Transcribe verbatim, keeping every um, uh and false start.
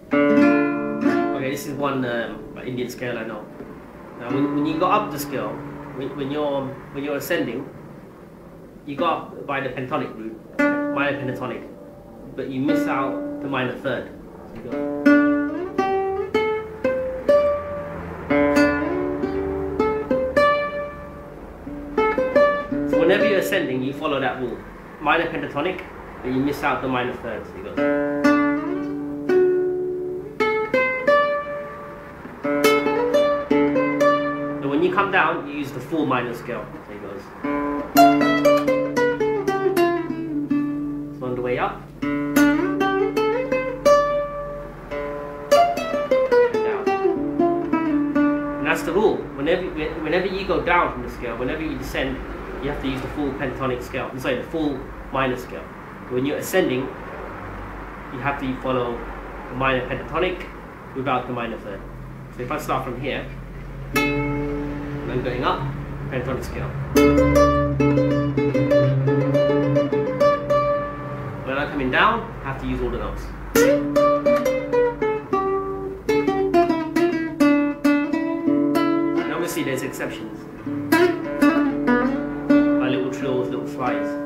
Okay, this is one um, Indian scale I know. Now, when, when you go up the scale, when, when you're when you're ascending, you go up by the pentatonic route, minor pentatonic, but you miss out the minor third. So you go. So whenever you're ascending, you follow that rule. Minor pentatonic, but you miss out the minor third. So you go. So when you come down, you use the full minor scale. So it goes. So on the way up, and down. And that's the rule. Whenever whenever you go down from the scale, whenever you descend, you have to use the full pentatonic scale. I'm sorry, the full minor scale. When you're ascending, you have to follow the minor pentatonic without the minor third. So if I start from here, and I'm going up, pentatonic scale. When I'm coming down, I have to use all the notes. And obviously there's exceptions. My little trills, little slides.